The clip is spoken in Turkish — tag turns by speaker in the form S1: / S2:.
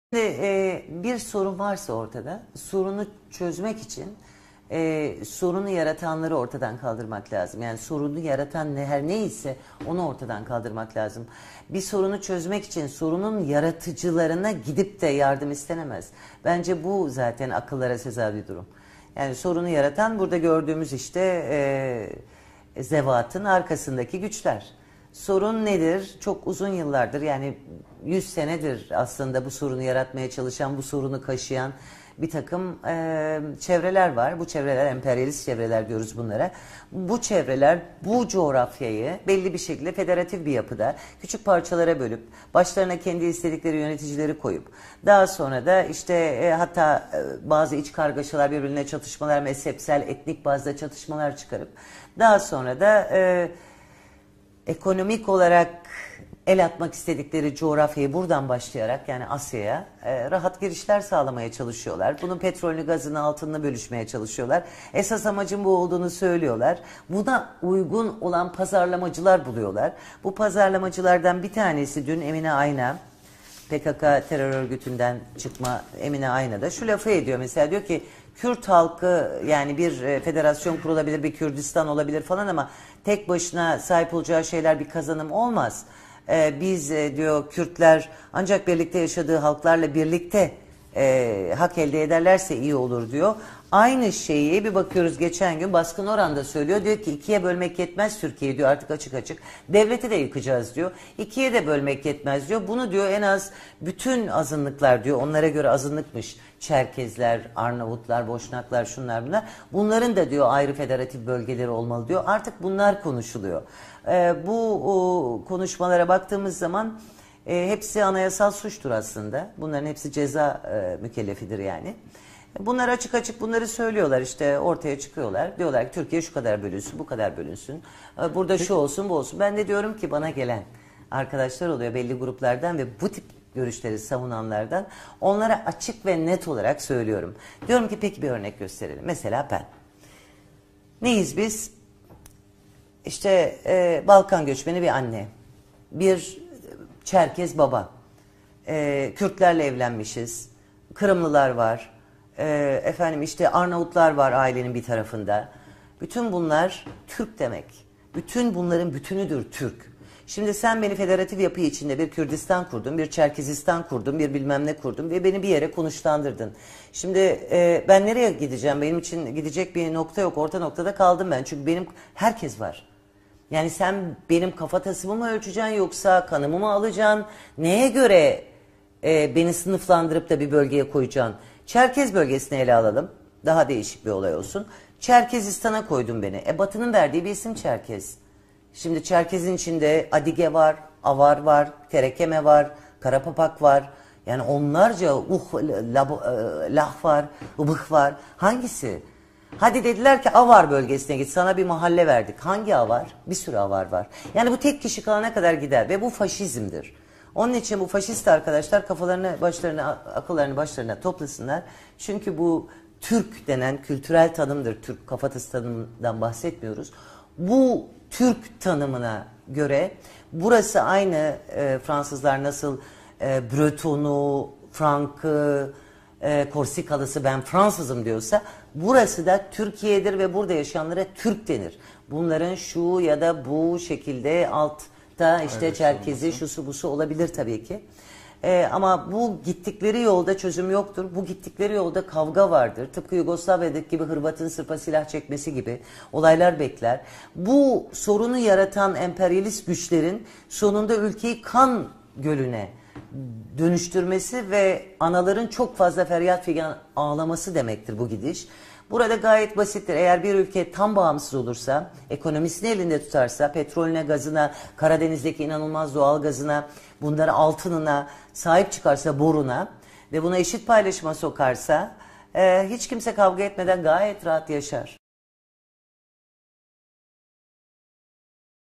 S1: Şimdi, bir sorun varsa ortada, sorunu çözmek için sorunu yaratanları ortadan kaldırmak lazım. Yani sorunu yaratan her neyse onu ortadan kaldırmak lazım. Bir sorunu çözmek için sorunun yaratıcılarına gidip de yardım istenemez. Bence bu zaten akıllara seza bir durum. Yani sorunu yaratan burada gördüğümüz işte zevatın arkasındaki güçler. Sorun nedir? Çok uzun yıllardır, yani 100 senedir aslında bu sorunu yaratmaya çalışan, bu sorunu kaşıyan bir takım çevreler var. Bu çevreler, emperyalist çevreler diyoruz bunlara. Bu çevreler bu coğrafyayı belli bir şekilde federatif bir yapıda küçük parçalara bölüp başlarına kendi istedikleri yöneticileri koyup daha sonra da işte hatta bazı iç kargaşalar, birbirine çatışmalar, mezhepsel, etnik bazda çatışmalar çıkarıp daha sonra da ekonomik olarak el atmak istedikleri coğrafyayı buradan başlayarak, yani Asya'ya rahat girişler sağlamaya çalışıyorlar. Bunun petrolünü, gazını, altınını bölüşmeye çalışıyorlar. Esas amacın bu olduğunu söylüyorlar. Buna uygun olan pazarlamacılar buluyorlar. Bu pazarlamacılardan bir tanesi dün Emine Ayna, PKK terör örgütünden çıkma Emine Ayna da şu lafı ediyor. Mesela diyor ki Kürt halkı, yani bir federasyon kurulabilir, bir Kürdistan olabilir falan ama tek başına sahip olacağı şeyler bir kazanım olmaz. Biz diyor Kürtler ancak birlikte yaşadığı halklarla birlikte hak elde ederlerse iyi olur diyor. Aynı şeyi bir bakıyoruz geçen gün Baskın Orhan da söylüyor. Diyor ki ikiye bölmek yetmez Türkiye'yi diyor, artık açık açık. Devleti de yıkacağız diyor. İkiye de bölmek yetmez diyor. Bunu diyor en az bütün azınlıklar diyor, onlara göre azınlıkmış. Çerkezler, Arnavutlar, Boşnaklar, şunlar bunlar. Bunların da diyor ayrı federatif bölgeleri olmalı diyor. Artık bunlar konuşuluyor. Bu konuşmalara baktığımız zaman hepsi anayasal suçtur aslında. Bunların hepsi ceza mükellefidir yani. Bunlar açık açık bunları söylüyorlar, işte ortaya çıkıyorlar. Diyorlar ki Türkiye şu kadar bölünsün, bu kadar bölünsün. Burada şu olsun, bu olsun. Ben de diyorum ki bana gelen arkadaşlar oluyor belli gruplardan ve bu tip görüşleri savunanlardan, onlara açık ve net olarak söylüyorum. Diyorum ki peki bir örnek gösterelim. Mesela ben. Neyiz biz? İşte Balkan göçmeni bir anne. Bir Çerkez baba. Kürtlerle evlenmişiz. Kırımlılar var. Efendim işte Arnavutlar var ailenin bir tarafında. Bütün bunlar Türk demek. Bütün bunların bütünüdür Türk. Şimdi sen beni federatif yapı içinde bir Kürdistan kurdun, bir Çerkezistan kurdun, bir bilmem ne kurdun ve beni bir yere konuşlandırdın. Şimdi ben nereye gideceğim? Benim için gidecek bir nokta yok. Orta noktada kaldım ben. Çünkü benim herkes var. Yani sen benim kafatasımı mı ölçeceksin yoksa kanımı mı alacaksın? Neye göre beni sınıflandırıp da bir bölgeye koyacaksın? Çerkez bölgesini ele alalım. Daha değişik bir olay olsun. Çerkezistan'a koydun beni. Batı'nın verdiği bir isim Çerkez. Şimdi Çerkez'in içinde Adige var, Avar var, Terekeme var, Karapapak var. Yani onlarca lah var, ıbık var. Hangisi? Hadi dediler ki Avar bölgesine git, sana bir mahalle verdik. Hangi Avar? Bir sürü Avar var. Yani bu tek kişi kalana kadar gider ve bu faşizmdir. Onun için bu faşist arkadaşlar kafalarını başlarına, akıllarını başlarına toplasınlar. Çünkü bu Türk denen kültürel tanımdır. Türk kafatası tanımından bahsetmiyoruz. Bu Türk tanımına göre burası aynı Fransızlar nasıl Breton'u, Frank'ı, Korsikalısı ben Fransızım diyorsa burası da Türkiye'dir ve burada yaşayanlara Türk denir. Bunların şu ya da bu şekilde altta işte evet, Çerkezi, şusu busu olabilir tabii ki. Ama bu gittikleri yolda çözüm yoktur. Bu gittikleri yolda kavga vardır. Tıpkı Yugoslavya'daki gibi Hırvat'ın Sırp'a silah çekmesi gibi olaylar bekler. Bu sorunu yaratan emperyalist güçlerin sonunda ülkeyi kan gölüne dönüştürmesi ve anaların çok fazla feryat figan ağlaması demektir bu gidiş. Burada gayet basittir. Eğer bir ülke tam bağımsız olursa, ekonomisini elinde tutarsa, petrolüne, gazına, Karadeniz'deki inanılmaz doğal gazına, bunları altınına sahip çıkarsa, boruna ve buna eşit paylaşıma sokarsa, hiç kimse kavga etmeden gayet rahat yaşar.